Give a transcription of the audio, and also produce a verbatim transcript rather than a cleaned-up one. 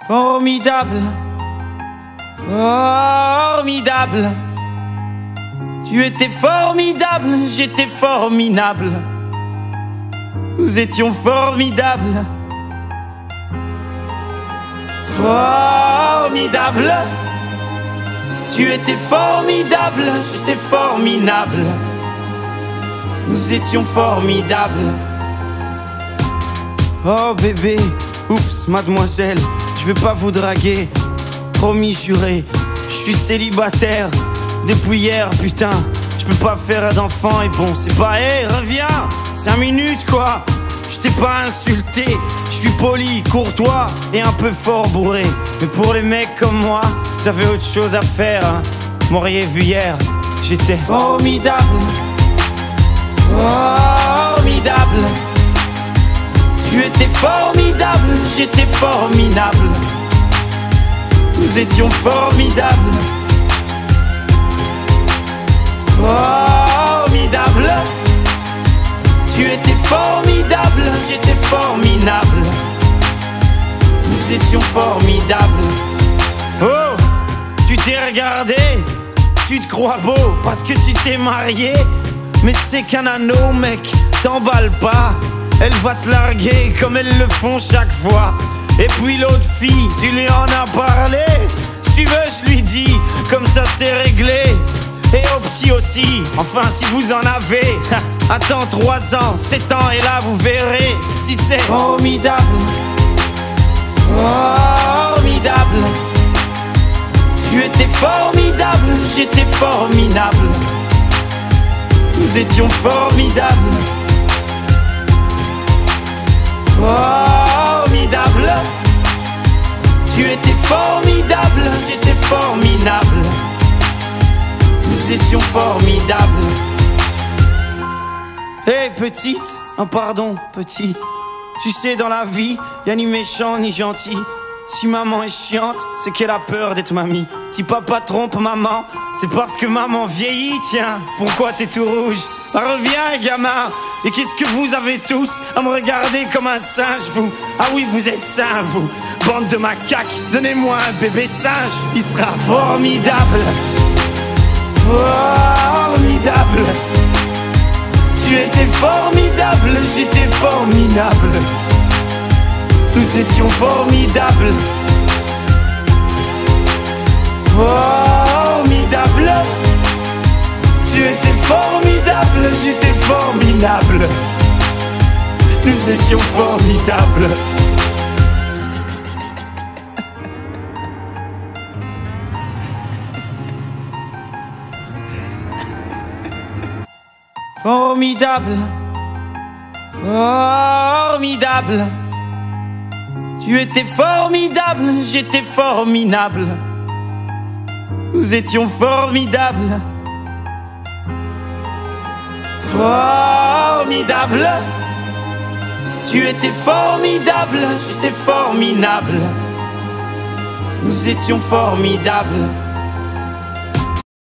Formidable, formidable. Tu étais formidable, j'étais formidable. Nous étions formidables. Formidable. Tu étais formidable, j'étais formidable. Nous étions formidables. Oh bébé, oups, mademoiselle, je vais pas vous draguer. Promis juré, je suis célibataire depuis hier, putain. Je peux pas faire d'enfant et bon, c'est pas, hé, hey, reviens, cinq minutes quoi. Je t'ai pas insulté, je suis poli, courtois et un peu fort bourré. Mais pour les mecs comme moi, vous avez autre chose à faire, hein. M'auriez vu hier, j'étais formidable. Formidable. Tu étais formidable, j'étais formidable. Nous étions formidables. Formidable. Tu étais formidable, j'étais formidable. Nous étions formidables. Oh, tu t'es regardé, tu te crois beau parce que tu t'es marié. Mais c'est qu'un anneau, mec, t'emballe pas. Elle va te larguer comme elles le font chaque fois. Et puis l'autre fille, tu lui en as parlé. Si tu veux, je lui dis, comme ça c'est réglé. Et au petit aussi, enfin si vous en avez. Attends trois ans, sept ans et là vous verrez si c'est formidable. Formidable. Tu étais formidable, j'étais formidable. Nous étions formidables. Formidable. Tu étais formidable, j'étais formidable. Nous étions formidables. Hé hey, petite, oh pardon petit. Tu sais dans la vie, y'a ni méchant ni gentil. Si maman est chiante, c'est qu'elle a peur d'être mamie. Si papa trompe maman, c'est parce que maman vieillit, tiens. Pourquoi t'es tout rouge? Ah, reviens gamin. Et qu'est-ce que vous avez tous à me regarder comme un singe, vous? Ah oui, vous êtes sains, vous. Bande de macaques, donnez-moi un bébé singe. Il sera formidable. Formidable. Tu étais formidable, j'étais formidable. Nous étions formidables. Formidable. Tu étais formidable, j'étais formidable. Nous étions formidables. Formidable. Formidable. Tu étais formidable, j'étais formidable. Nous étions formidables. Formidable. Tu étais formidable, j'étais formidable. Nous étions formidables.